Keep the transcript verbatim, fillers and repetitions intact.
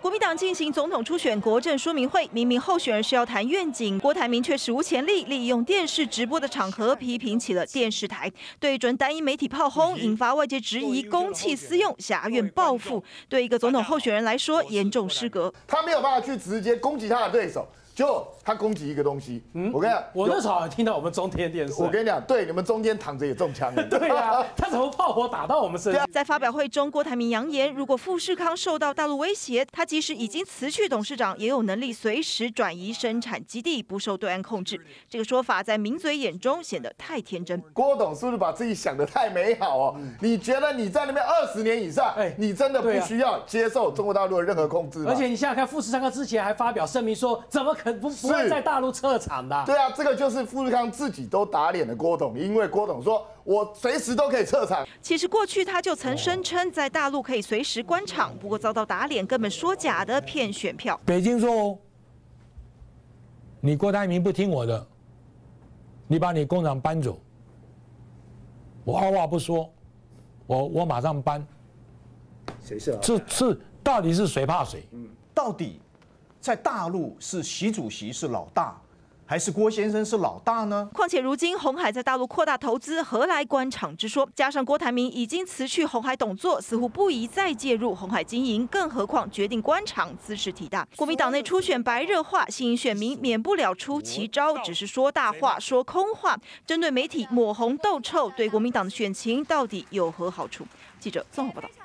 国民党进行总统初选国政说明会，明明候选人是要谈愿景，郭台铭却史无前例利用电视直播的场合批评起了电视台，对准单一媒体炮轰，引发外界质疑公器私用、挟怨报复。对一个总统候选人来说，严重失格。 他没有办法去直接攻击他的对手。 就他攻击一个东西，嗯，我跟你讲， 我那时候好像听到我们中天电视， 我跟你讲，对，你们中间躺着也中枪了， 对呀、啊，他怎么炮火打到我们身上？ 在发表会中，郭台铭扬言，如果富士康受到大陆威胁，他即使已经辞去董事长，也有能力随时转移生产基地，不受对岸控制。这个说法在名嘴眼中显得太天真。 郭董是不是把自己想得太美好哦？嗯、你觉得你在那边二十年以上，哎，你真的不需要接受中国大陆的任何控制吗？ 而且你想想看，富士康之前还发表声明说，怎么可不不会在大陆撤厂的？ 对啊，这个就是富士康自己都打脸的郭董，因为郭董说我随时都可以撤厂。 其实过去他就曾声称在大陆可以随时关厂，不过遭到打脸，根本说假的骗选票。 北京说哦，你郭台铭不听我的，你把你工厂搬走，我二话不说，我我马上搬。 谁是？ 这是到底是谁怕谁？ 嗯，到底？ 在大陆是习主席是老大，还是郭先生是老大呢？ 况且如今鸿海在大陆扩大投资，何来关厂之说？加上郭台铭已经辞去鸿海董座，似乎不宜再介入鸿海经营，更何况决定关厂姿势体大。国民党内初选白热化，新营选民免不了出奇招，只是说大话、说空话。针对媒体抹红斗臭，对国民党的选情到底有何好处？记者综合报道。